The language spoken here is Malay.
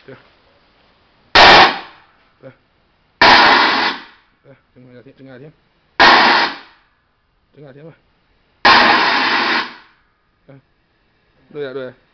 对，来，来，睁开眼睛，睁开眼睛，睁开眼睛吧。对呀，对。